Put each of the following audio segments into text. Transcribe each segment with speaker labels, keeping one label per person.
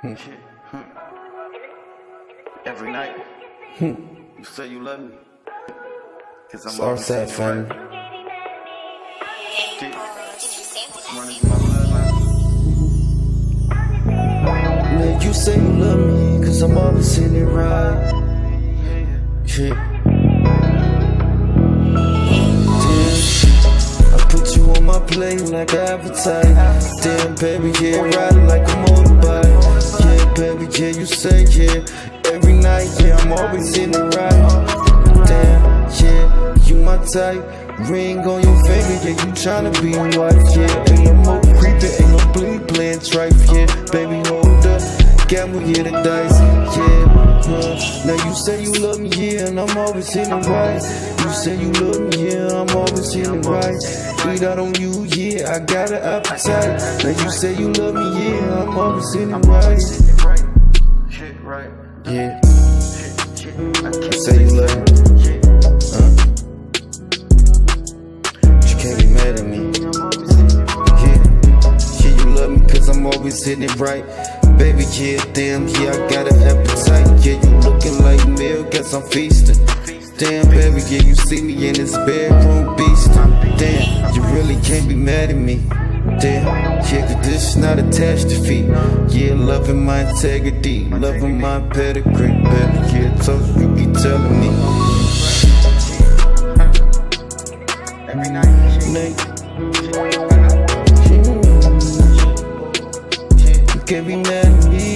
Speaker 1: Every night, you say you love me, cause I'm
Speaker 2: all sad, fam. Man, you say you love me, cause I'm always in it right. I put you on my plate like appetite. Damn, baby, yeah, riding like a motorbike. Yeah, baby, yeah, you say, yeah. Every night, yeah, I'm always in it right. Damn, yeah, you my type. Ring on your finger, yeah, you tryna be a wife, yeah. Ain't no more creeping, ain't no bling playing tripe, yeah. Baby, hold up, gamble, yeah, the dice, yeah. Now you say you love me, yeah, and I'm always in it right. You say you love me, yeah, I'm always in it right. Eat out on you, yeah, I got an appetite. Now you say you love me, yeah, I'm always in it right. Yeah, you say you love me. You can't be mad at me. Yeah, you love me cause I'm always hitting it right. Baby, yeah, damn, yeah, I got an appetite. Yeah, you looking like milk, guess I'm feasting. Damn, baby, yeah, you see me in this bedroom beastin'. Damn, you really can't be mad at me. Damn, yeah, cause this is not a catastrophe. Yeah, loving my integrity, loving my pedigree. Baby, yeah, so you keep telling me. Every night, you can't be mad at me.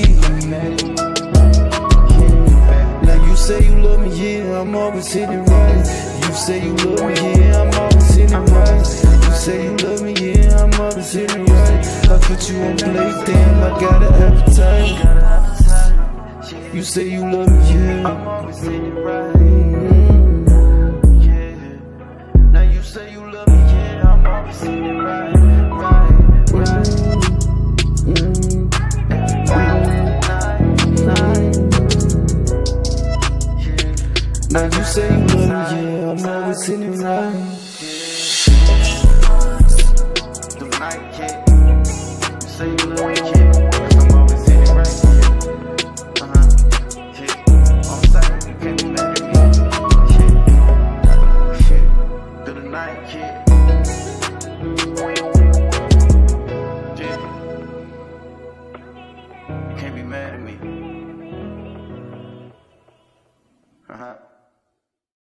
Speaker 2: Now you say you love me, yeah, I'm always hitting it right. You say you love me, yeah, I'm always hitting it right. You say you love me, yeah, I'm always hitting it right. I put you on play, damn, I got an appetite. You say you love me, yeah, I'm always hitting it right. Now you say you love me, yeah, I'm always hitting it right. Now you say you love me, yeah, I'm always in it right.